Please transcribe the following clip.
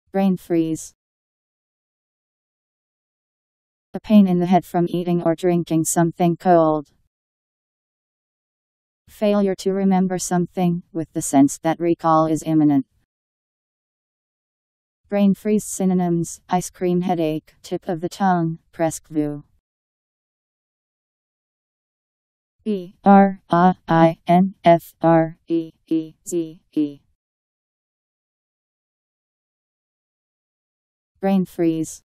Brain freeze. A pain in the head from eating or drinking something cold. Failure to remember something, with the sense that recall is imminent. Brain freeze synonyms: ice cream headache, tip of the tongue, presque. BRAINFREEZE. Brain freeze.